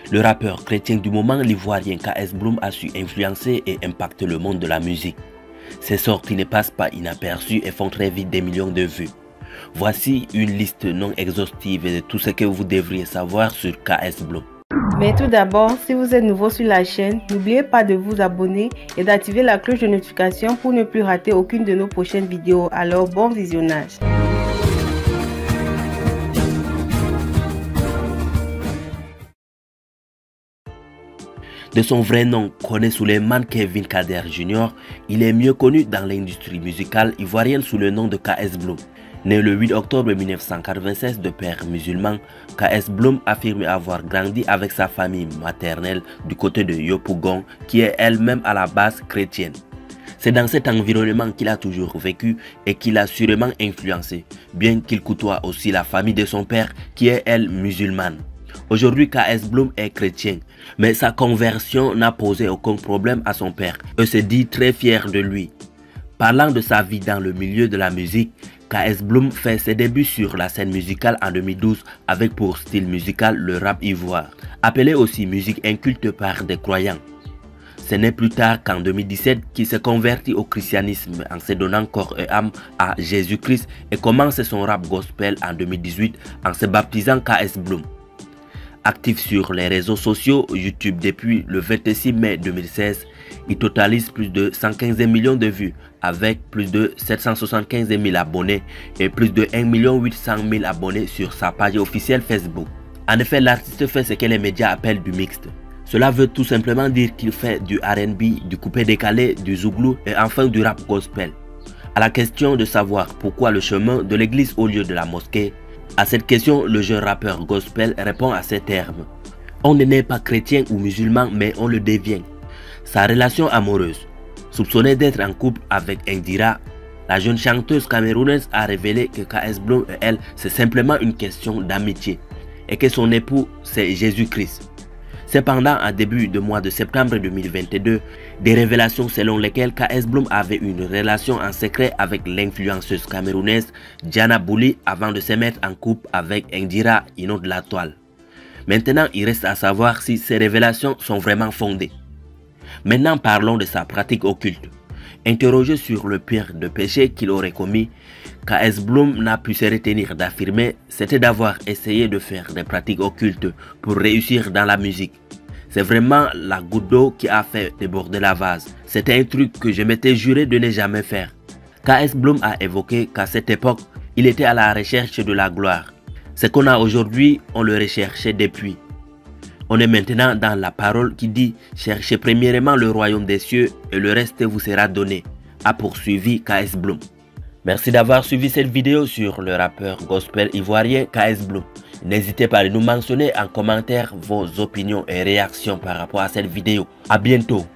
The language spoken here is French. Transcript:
Le rappeur chrétien du moment, l'ivoirien KS Bloom, a su influencer et impacter le monde de la musique. Ses sorties ne passent pas inaperçues et font très vite des millions de vues. Voici une liste non exhaustive de tout ce que vous devriez savoir sur KS Bloom. Mais tout d'abord, si vous êtes nouveau sur la chaîne, n'oubliez pas de vous abonner et d'activer la cloche de notification pour ne plus rater aucune de nos prochaines vidéos. Alors bon visionnage. De son vrai nom, Koné Souleymane Kevin Kader Jr., il est mieux connu dans l'industrie musicale ivoirienne sous le nom de KS Bloom. Né le 8 octobre 1996 de père musulman, KS Bloom affirme avoir grandi avec sa famille maternelle du côté de Yopougon, qui est elle-même à la base chrétienne. C'est dans cet environnement qu'il a toujours vécu et qu'il a sûrement influencé, bien qu'il côtoie aussi la famille de son père qui est elle musulmane. Aujourd'hui, KS Bloom est chrétien, mais sa conversion n'a posé aucun problème à son père et se dit très fier de lui. Parlant de sa vie dans le milieu de la musique, KS Bloom fait ses débuts sur la scène musicale en 2012 avec pour style musical le rap ivoire, appelé aussi musique inculte par des croyants. Ce n'est plus tard qu'en 2017 qu'il se convertit au christianisme en se donnant corps et âme à Jésus-Christ et commence son rap gospel en 2018 en se baptisant KS Bloom. Actif sur les réseaux sociaux YouTube depuis le 26 mai 2016, il totalise plus de 115 millions de vues avec plus de 775 000 abonnés et plus de 1 800 000 abonnés sur sa page officielle Facebook. En effet, l'artiste fait ce que les médias appellent du mixte. Cela veut tout simplement dire qu'il fait du R&B, du coupé décalé, du zouglou et enfin du rap gospel. À la question de savoir pourquoi le chemin de l'église au lieu de la mosquée, à cette question, le jeune rappeur gospel répond à ces termes. On ne naît pas chrétien ou musulman, mais on le devient. Sa relation amoureuse. Soupçonnée d'être en couple avec Indira, la jeune chanteuse camerounaise a révélé que KS Bloom et elle, c'est simplement une question d'amitié et que son époux, c'est Jésus-Christ. Cependant, en début du mois de septembre 2022, des révélations selon lesquelles KS Bloom avait une relation en secret avec l'influenceuse camerounaise Diana Bouli avant de se mettre en couple avec Indira, inonde la toile. Maintenant, il reste à savoir si ces révélations sont vraiment fondées. Maintenant, parlons de sa pratique occulte. Interrogé sur le pire de péché qu'il aurait commis, KS Bloom n'a pu se retenir d'affirmer c'était d'avoir essayé de faire des pratiques occultes pour réussir dans la musique. C'est vraiment la goutte d'eau qui a fait déborder la vase. C'était un truc que je m'étais juré de ne jamais faire. KS Bloom a évoqué qu'à cette époque, il était à la recherche de la gloire. Ce qu'on a aujourd'hui, on le recherchait depuis. On est maintenant dans la parole qui dit « Cherchez premièrement le royaume des cieux et le reste vous sera donné », a poursuivi KS Bloom. Merci d'avoir suivi cette vidéo sur le rappeur gospel ivoirien KS Bloom. N'hésitez pas à nous mentionner en commentaire vos opinions et réactions par rapport à cette vidéo. À bientôt.